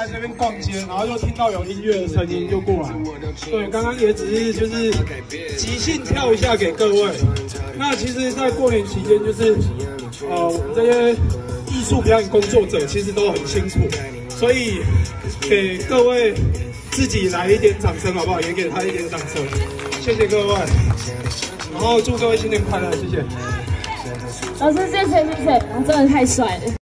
来这边逛街，然后就听到有音乐的声音就过来。对，刚刚也只是就是即兴跳一下给各位。那其实，在过年期间，就是我们这些艺术表演工作者其实都很辛苦，所以给各位自己来一点掌声好不好？也给他一点掌声，谢谢各位。然后祝各位新年快乐，谢谢。 老师，谢谢，真的太帅了。